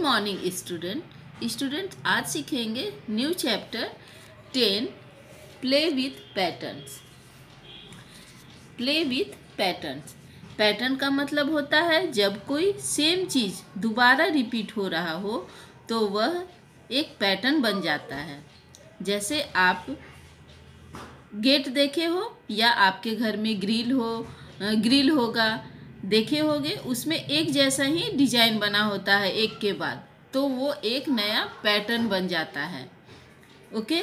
Morning student आज सीखेंगे new chapter 10 play with patterns. Play with patterns, pattern का मतलब होता है जब कोई सेम चीज़ दोबारा रिपीट हो रहा हो तो वह एक पैटर्न बन जाता है। जैसे आप गेट देखे हो या आपके घर में ग्रिल होगा, देखे होंगे, उसमें एक जैसा ही डिजाइन बना होता है एक के बाद, तो वो एक नया पैटर्न बन जाता है। Okay,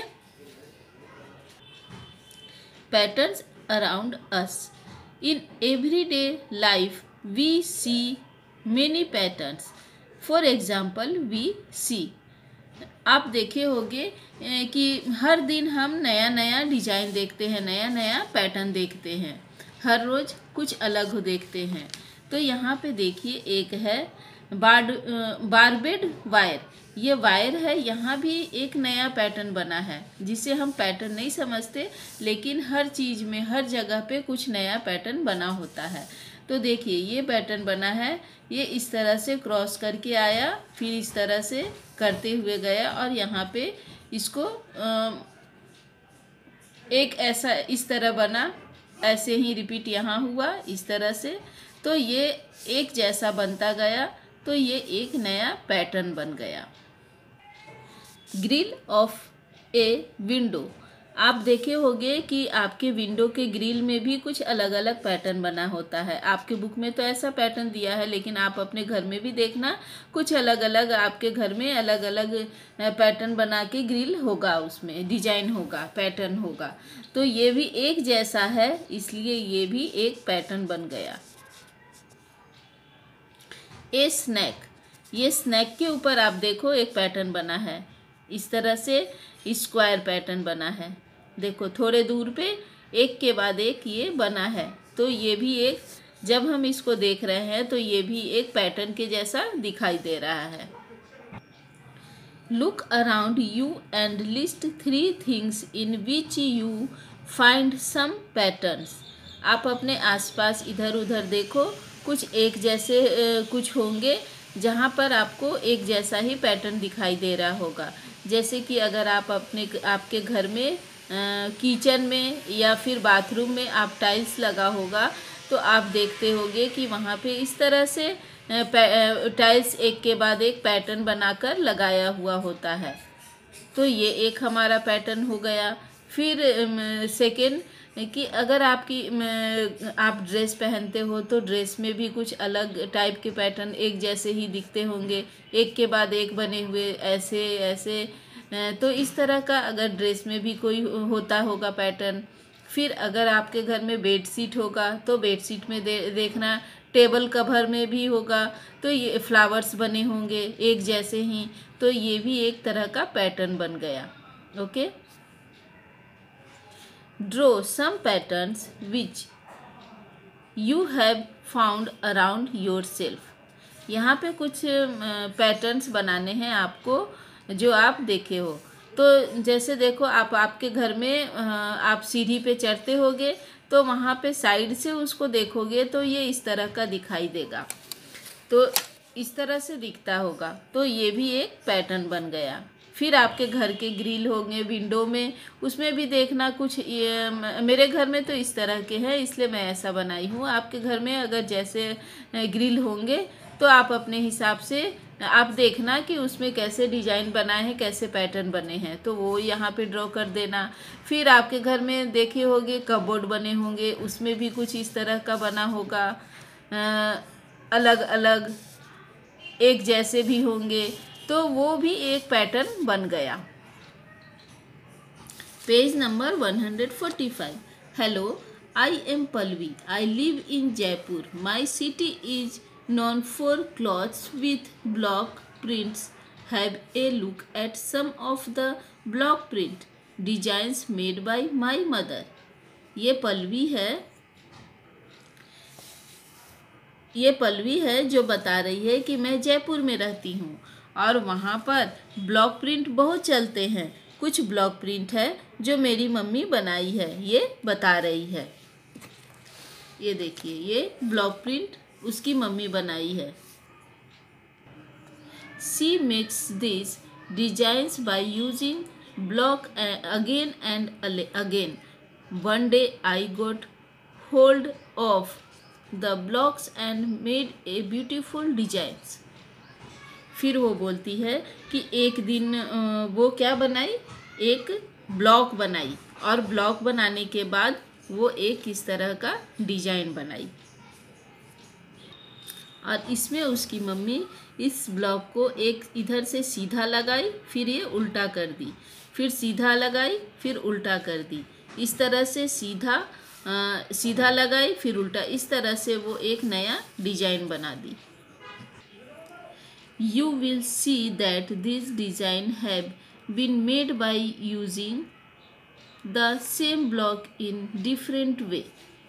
patterns around us in everyday life we see many patterns. For example we see, आप देखे होंगे कि हर दिन हम नया नया डिजाइन देखते हैं, नया नया पैटर्न देखते हैं, हर रोज कुछ अलग हो देखते हैं। तो यहाँ पे देखिए एक है बारबेड वायर। ये वायर है, यहाँ भी एक नया पैटर्न बना है जिसे हम पैटर्न नहीं समझते, लेकिन हर चीज़ में हर जगह पे कुछ नया पैटर्न बना होता है। तो देखिए ये पैटर्न बना है, ये इस तरह से क्रॉस करके आया, फिर इस तरह से करते हुए गया और यहाँ पे इसको एक ऐसा इस तरह बना, ऐसे ही रिपीट यहाँ हुआ इस तरह से, तो ये एक जैसा बनता गया, तो ये एक नया पैटर्न बन गया। ग्रिल ऑफ ए विंडो, आप देखे होंगे कि आपके विंडो के ग्रिल में भी कुछ अलग अलग पैटर्न बना होता है। आपके बुक में तो ऐसा पैटर्न दिया है, लेकिन आप अपने घर में भी देखना, कुछ अलग अलग आपके घर में अलग अलग पैटर्न बना के ग्रिल होगा, उसमें डिजाइन होगा, पैटर्न होगा। तो ये भी एक जैसा है, इसलिए ये भी एक पैटर्न बन गया। ए स्नैक, ये स्नैक के ऊपर आप देखो एक पैटर्न बना है, इस तरह से स्क्वायर पैटर्न बना है। देखो थोड़े दूर पे एक के बाद एक ये बना है, तो ये भी एक, जब हम इसको देख रहे हैं तो ये भी एक पैटर्न के जैसा दिखाई दे रहा है। Look around you and list 3 things in which you find some patterns. आप अपने आसपास इधर उधर देखो, कुछ एक जैसे कुछ होंगे जहाँ पर आपको एक जैसा ही पैटर्न दिखाई दे रहा होगा। जैसे कि अगर आप आपके घर में किचन में या फिर बाथरूम में आप टाइल्स लगा होगा, तो आप देखते होंगे कि वहाँ पे इस तरह से टाइल्स एक के बाद एक पैटर्न बनाकर लगाया हुआ होता है। तो ये एक हमारा पैटर्न हो गया। फिर सेकेंड कि अगर आप ड्रेस पहनते हो तो ड्रेस में भी कुछ अलग टाइप के पैटर्न एक जैसे ही दिखते होंगे, एक के बाद एक बने हुए ऐसे ऐसे। तो इस तरह का अगर ड्रेस में भी कोई होता होगा पैटर्न। फिर अगर आपके घर में बेडशीट होगा तो बेडशीट में देखना, टेबल कवर में भी होगा तो ये फ्लावर्स बने होंगे एक जैसे ही, तो ये भी एक तरह का पैटर्न बन गया। Okay, draw some patterns which you have found around yourself. यहाँ पे कुछ पैटर्न्स बनाने हैं आपको जो आप देखे हो। तो जैसे देखो आप आपके घर में आप सीढ़ी पे चढ़ते होगे, तो वहाँ पे साइड से उसको देखोगे तो ये इस तरह का दिखाई देगा, तो इस तरह से दिखता होगा, तो ये भी एक पैटर्न बन गया। फिर आपके घर के ग्रिल होंगे विंडो में, उसमें भी देखना कुछ मेरे घर में तो इस तरह के हैं इसलिए मैं ऐसा बनाई हूँ। आपके घर में अगर जैसे ग्रिल होंगे तो आप अपने हिसाब से आप देखना कि उसमें कैसे डिजाइन बनाए हैं, कैसे पैटर्न बने हैं, तो वो यहाँ पे ड्रॉ कर देना। फिर आपके घर में देखे होंगे कपबोर्ड बने होंगे, उसमें भी कुछ इस तरह का बना होगा, अलग अलग एक जैसे भी होंगे, तो वो भी एक पैटर्न बन गया। Page number 145। Hello, I am Pallavi, I live in Jaipur, my city is known for clothes with block prints. Have a look at some of the block print designs made by my mother. ये पल्लवी है जो बता रही है कि मैं जयपुर में रहती हूँ और वहाँ पर ब्लॉक प्रिंट बहुत चलते हैं। कुछ ब्लॉक प्रिंट है जो मेरी मम्मी बनाई है, ये बता रही है। ये देखिए, ये ब्लॉक प्रिंट उसकी मम्मी बनाई है। She makes these designs by using block again and again. One day I got hold of the blocks and made a beautiful designs. फिर वो बोलती है कि एक दिन वो क्या बनाई, एक ब्लॉक बनाई, और ब्लॉक बनाने के बाद वो एक इस तरह का डिजाइन बनाई। और इसमें उसकी मम्मी इस ब्लॉक को एक इधर से सीधा लगाई, फिर ये उल्टा कर दी, फिर सीधा लगाई, फिर उल्टा कर दी। इस तरह से सीधा लगाई, फिर उल्टा, इस तरह से वो एक नया डिजाइन बना दी। You will see that this design have been made by using the same block in different way.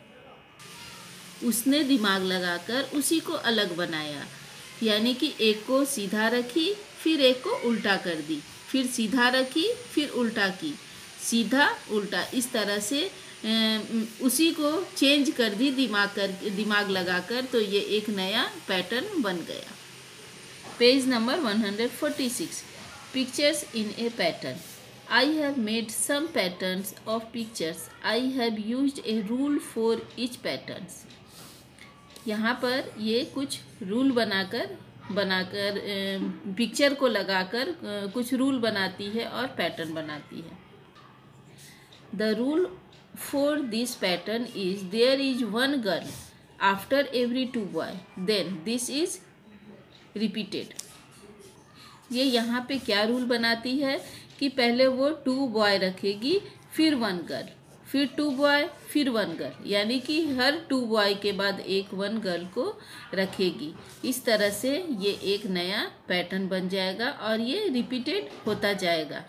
उसने दिमाग लगाकर उसी को अलग बनाया, यानी कि एक को सीधा रखी, फिर एक को उल्टा कर दी, फिर सीधा रखी, फिर उल्टा की, सीधा उल्टा, इस तरह से उसी को चेंज कर दी दिमाग लगाकर, तो ये एक नया पैटर्न बन गया। Page number 146, pictures in a pattern. I have made some patterns of pictures. I have used a rule for each patterns. यहाँ पर ये कुछ रूल बनाकर पिक्चर को लगाकर कुछ रूल बनाती है और पैटर्न बनाती है। The rule for this pattern is there is one girl after every two boy. Then this is repeated. ये यहाँ पे क्या रूल बनाती है कि पहले वो 2 बॉय रखेगी, फिर 1 गर्ल, फिर 2 बॉय, फिर 1 गर्ल, यानी कि हर 2 बॉय के बाद एक 1 गर्ल को रखेगी। इस तरह से ये एक नया पैटर्न बन जाएगा और ये रिपीटेड होता जाएगा।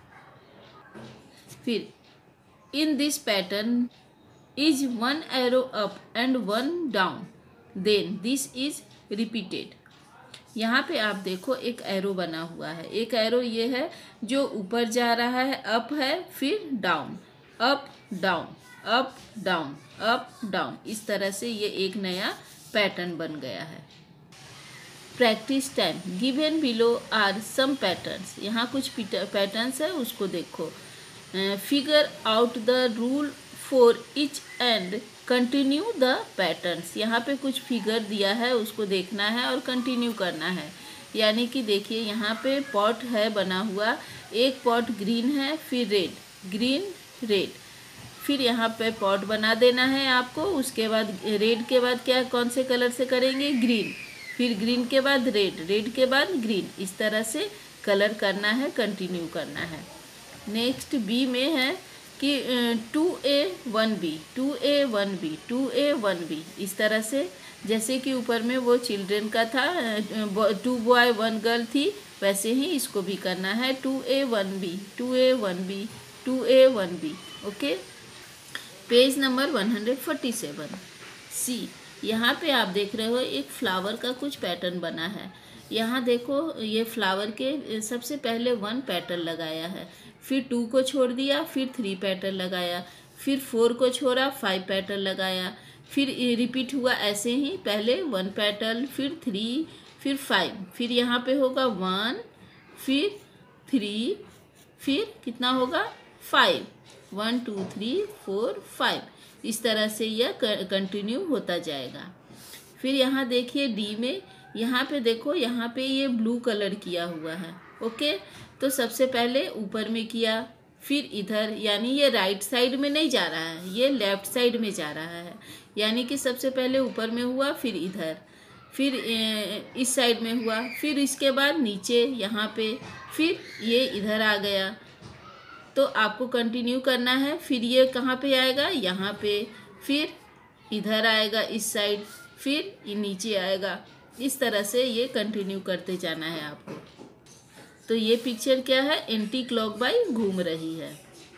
फिर in this pattern is 1 arrow up and 1 down, then this is repeated. यहाँ पे आप देखो एक एरो बना हुआ है, एक एरो ये है जो ऊपर जा रहा है, अप है, फिर down, up down, up down, up down, इस तरह से ये एक नया पैटर्न बन गया है। Practice time given below are some patterns. यहाँ कुछ पैटर्न्स है, उसको देखो। Figure out the rule for each and continue the patterns. यहाँ पे कुछ फिगर दिया है, उसको देखना है और कंटिन्यू करना है। यानी कि देखिए यहाँ पे पॉट है बना हुआ, एक पॉट ग्रीन है, फिर रेड, ग्रीन रेड, फिर यहाँ पे पॉट बना देना है आपको। उसके बाद रेड के बाद क्या, कौन से कलर से करेंगे, ग्रीन, फिर ग्रीन के बाद रेड, रेड के बाद ग्रीन, इस तरह से कलर करना है, कंटिन्यू करना है। नेक्स्ट बी में है कि 2A 1B, 2A 1B, 2A 1B, इस तरह से, जैसे कि ऊपर में वो चिल्ड्रेन का था, 2 बॉय 1 गर्ल थी, वैसे ही इसको भी करना है, 2A 1B, 2A 1B, 2A 1B। Okay, page number 147, C. यहाँ पे आप देख रहे हो एक फ्लावर का कुछ पैटर्न बना है। यहाँ देखो ये फ्लावर के सबसे पहले 1 पैटर्न लगाया है, फिर 2 को छोड़ दिया, फिर 3 पैटर्न लगाया, फिर 4 को छोड़ा, 5 पैटर्न लगाया, फिर रिपीट हुआ ऐसे ही, पहले 1 पैटर्न, फिर 3, फिर 5, फिर यहाँ पे होगा 1, फिर 3, फिर कितना होगा 5, 1 2 3 4 5, इस तरह से यह कंटिन्यू होता जाएगा। फिर यहाँ देखिए डी में, यहाँ पे देखो, यहाँ पे ये ब्लू कलर किया हुआ है। ओके, तो सबसे पहले ऊपर में किया, फिर इधर, यानी ये राइट साइड में नहीं जा रहा है, ये लेफ्ट साइड में जा रहा है। यानी कि सबसे पहले ऊपर में हुआ, फिर इधर, फिर इस साइड में हुआ, फिर इसके बाद नीचे यहाँ पे, फिर ये इधर आ गया। तो आपको कंटिन्यू करना है। फिर ये कहाँ पे आएगा, यहाँ पे, फिर इधर आएगा इस साइड, फिर ये नीचे आएगा। इस तरह से ये कंटिन्यू करते जाना है आपको। तो ये पिक्चर क्या है, एंटी क्लॉक वाइज घूम रही है।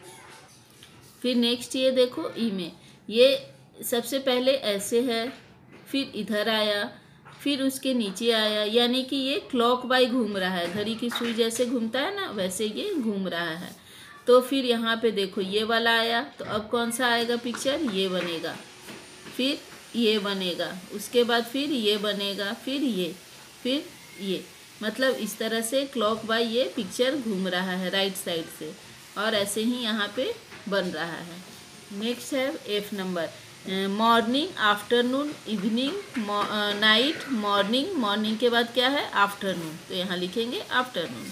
फिर नेक्स्ट ये देखो ई में, ये सबसे पहले ऐसे है, फिर इधर आया, फिर उसके नीचे आया, यानी कि ये क्लॉक वाइज घूम रहा है, घड़ी की सुई जैसे घूमता है ना, वैसे ये घूम रहा है। तो फिर यहाँ पे देखो ये वाला आया, तो अब कौन सा आएगा पिक्चर, ये बनेगा, फिर ये बनेगा, उसके बाद फिर ये बनेगा, फिर ये, फिर ये। मतलब इस तरह से क्लॉक वाइज ये पिक्चर घूम रहा है राइट साइड से, और ऐसे ही यहाँ पे बन रहा है। नेक्स्ट है F number, morning, afternoon, evening, night, morning, morning के बाद क्या है आफ्टरनून, तो यहाँ लिखेंगे आफ्टरनून।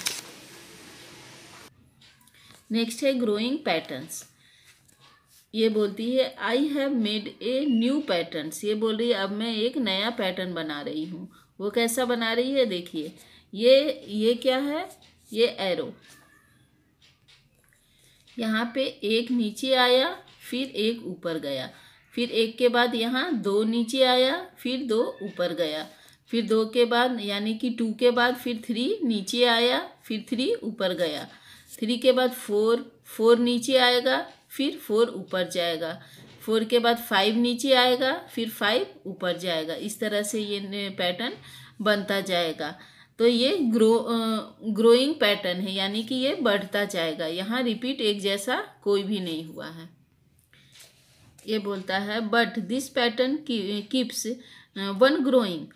नेक्स्ट है ग्रोइंग पैटर्न्स, ये बोलती है I have made a new patterns, ये बोल रही है अब मैं एक नया पैटर्न बना रही हूँ। वो कैसा बना रही है देखिए, ये क्या है, ये एरो, यहाँ पे एक नीचे आया फिर एक ऊपर गया, फिर एक के बाद यहाँ दो नीचे आया फिर दो ऊपर गया, फिर दो के बाद यानी कि 2 के बाद फिर 3 नीचे आया फिर 3 ऊपर गया, 3 के बाद 4 नीचे आएगा फिर 4 ऊपर जाएगा, 4 के बाद 5 नीचे आएगा फिर 5 ऊपर जाएगा। इस तरह से ये पैटर्न बनता जाएगा। तो ये ग्रोइंग पैटर्न है, यानी कि ये बढ़ता जाएगा। यहाँ रिपीट एक जैसा कोई भी नहीं हुआ है। ये बोलता है but this pattern keeps on growing,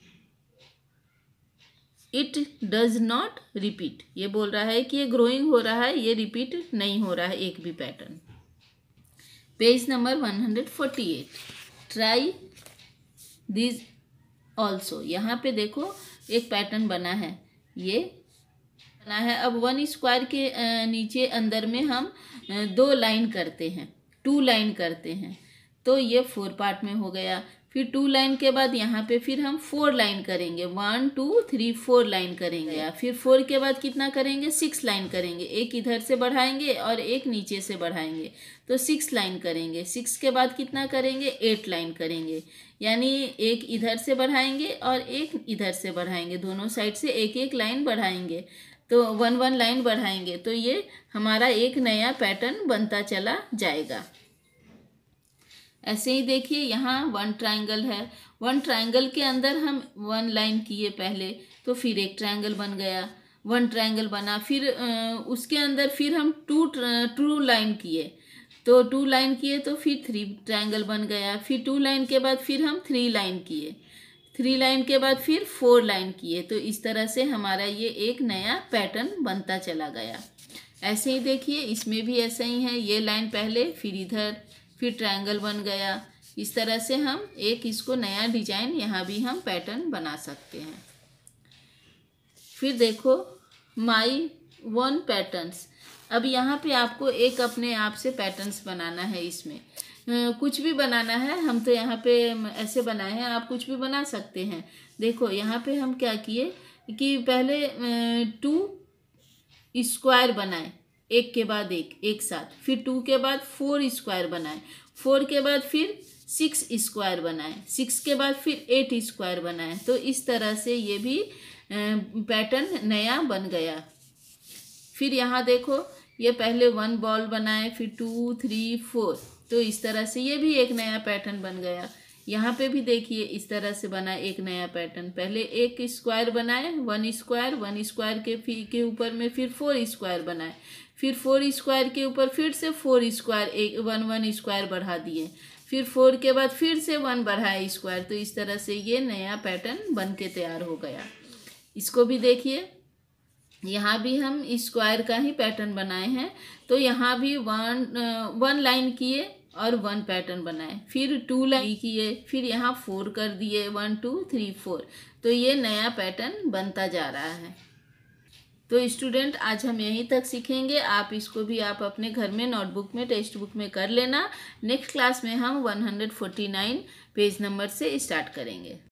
it does not repeat. ये बोल रहा है कि ये ग्रोइंग हो रहा है, ये रिपीट नहीं हो रहा है एक भी pattern. Page number 148, try this also. यहाँ पे देखो एक पैटर्न बना है, ये बना है। अब 1 स्क्वायर के नीचे अंदर में हम 2 लाइन करते हैं, 2 लाइन करते हैं, तो ये 4 पार्ट में हो गया। फिर 2 लाइन के बाद यहाँ पे फिर हम 4 लाइन करेंगे, 1 2 3 4 लाइन करेंगे। फिर 4 के बाद कितना करेंगे, 6 लाइन करेंगे, एक इधर से बढ़ाएंगे और एक नीचे से बढ़ाएंगे, तो 6 लाइन करेंगे। 6 के बाद कितना करेंगे, 8 लाइन करेंगे, यानी एक इधर से बढ़ाएंगे और एक इधर से बढ़ाएंगे, दोनों साइड से एक एक लाइन बढ़ाएंगे, तो 1 लाइन बढ़ाएंगे, तो ये हमारा एक नया पैटर्न बनता चला जाएगा। ऐसे ही देखिए यहाँ 1 ट्रायंगल है, 1 ट्रायंगल के अंदर हम 1 लाइन किए पहले, तो फिर एक ट्रायंगल बन गया, 1 ट्रायंगल बना, फिर उसके अंदर फिर हम 2 लाइन किए, तो 2 लाइन किए तो फिर 3 ट्रायंगल बन गया, फिर 2 लाइन के बाद फिर हम 3 लाइन किए, 3 लाइन के बाद फिर 4 लाइन किए, तो इस तरह से हमारा ये एक नया पैटर्न बनता चला गया। ऐसे ही देखिए इसमें भी ऐसा ही है, ये लाइन पहले फिर इधर फिर ट्रायंगल बन गया। इस तरह से हम एक इसको नया डिजाइन यहाँ भी हम पैटर्न बना सकते हैं। फिर देखो माई 1 पैटर्न्स, अब यहाँ पे आपको एक अपने आप से पैटर्न्स बनाना है, इसमें कुछ भी बनाना है, हम तो यहाँ पे ऐसे बनाए हैं, आप कुछ भी बना सकते हैं। देखो यहाँ पे हम क्या किए कि पहले 2 स्क्वायर बनाए, एक के बाद एक साथ, फिर 2 के बाद 4 स्क्वायर बनाए, 4 के बाद फिर 6 स्क्वायर बनाए, 6 के बाद फिर 8 स्क्वायर बनाए, तो इस तरह से ये भी पैटर्न नया बन गया। फिर यहाँ देखो ये पहले 1 बॉल बनाए, फिर 2 3 4, तो इस तरह से ये भी एक नया पैटर्न बन गया। यहाँ पे भी देखिए इस तरह से बना एक नया पैटर्न, पहले एक स्क्वायर बनाए, 1 स्क्वायर के ऊपर में फिर 4 स्क्वायर बनाए, फिर 4 स्क्वायर के ऊपर फिर से 4 स्क्वायर, 1 स्क्वायर बढ़ा दिए, फिर 4 के बाद फिर से 1 बढ़ाए स्क्वायर, तो इस तरह से ये नया पैटर्न बन के तैयार हो गया। इसको भी देखिए, यहाँ भी हम स्क्वायर का ही पैटर्न बनाए हैं, तो यहाँ भी 1 लाइन किए और 1 पैटर्न बनाए, फिर 2 लाइन किए, फिर यहाँ 4 कर दिए, 1 2 3 4, तो ये नया पैटर्न बनता जा रहा है। तो स्टूडेंट आज हम यहीं तक सीखेंगे, आप इसको भी आप अपने घर में नोटबुक में टेक्स्ट बुक में कर लेना। नेक्स्ट क्लास में हम 149 पेज नंबर से स्टार्ट करेंगे।